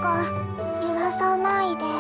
か揺らさないで。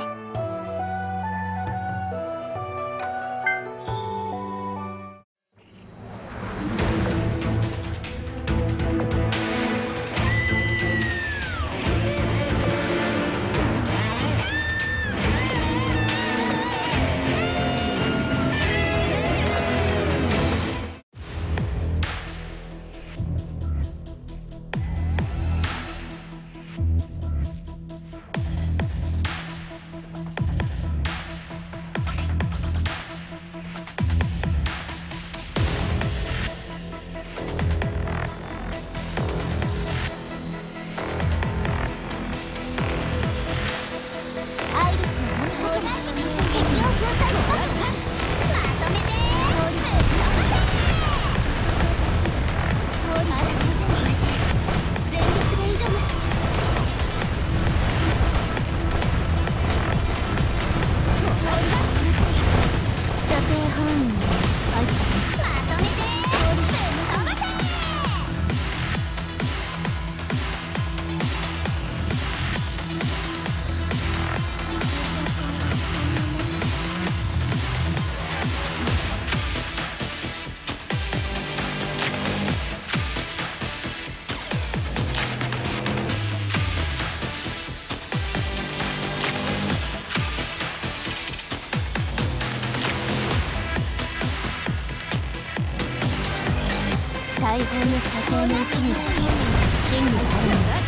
大砲の射程のうちにだけ真理があるのだ。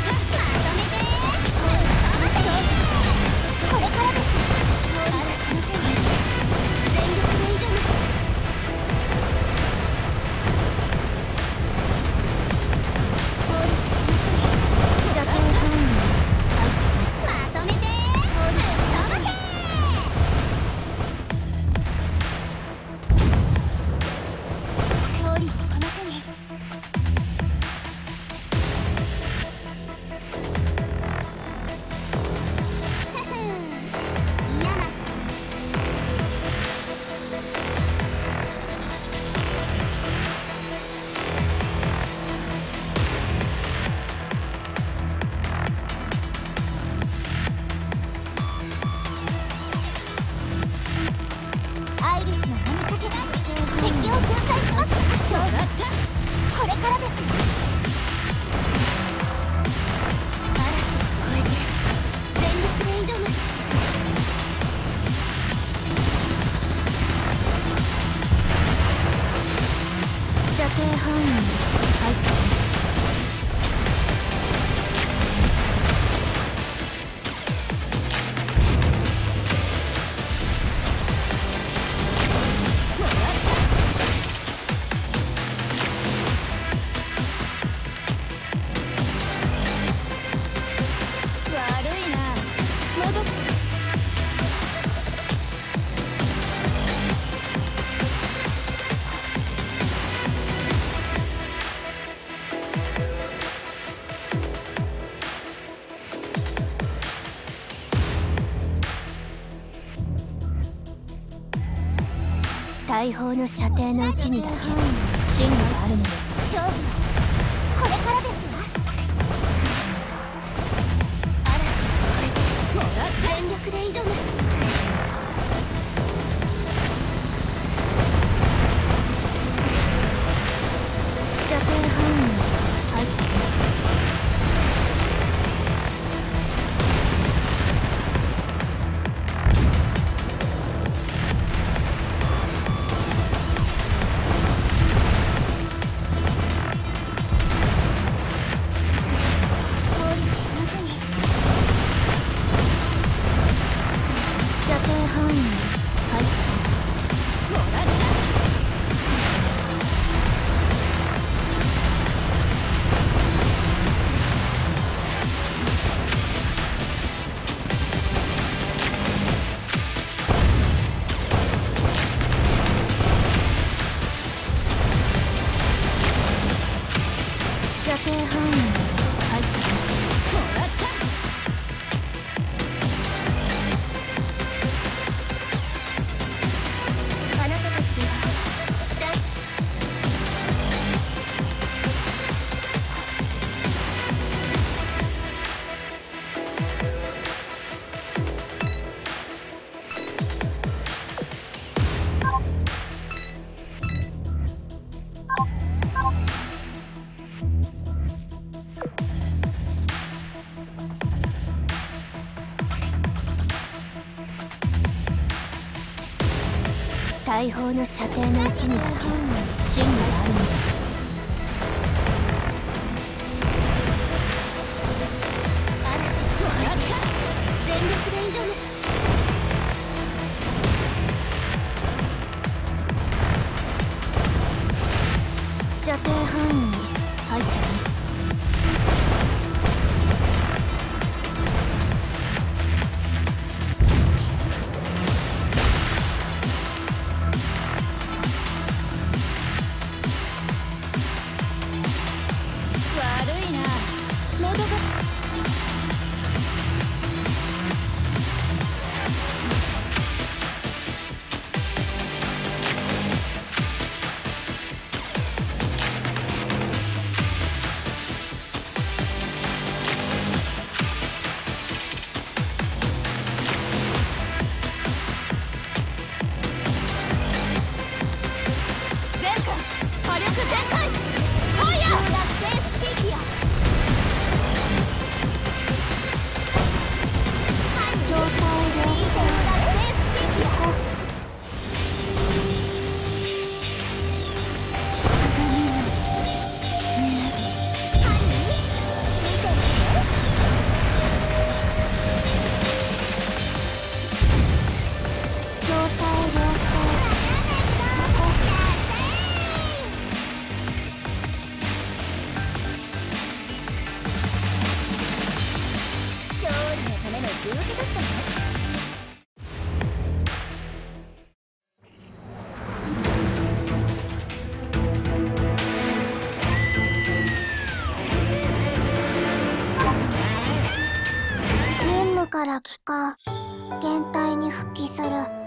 これからです。嵐の手に全力で挑む。射程範囲に入ってまとめて勝利をこの手に。アイリスの名にかけて敵を粉砕します。勝負これからです。嵐を越えて全力で挑む。射程範囲に入って。大砲の射程のうちにだけ真理があるのよ。勝負これからですわ。嵐を越えて全力で挑む。射程範囲に入って。 大砲の射程のうちにだけ真理があるのだ。嵐を笑った。全力で挑む。射程範囲に入っている。任務から帰還、現隊に復帰する。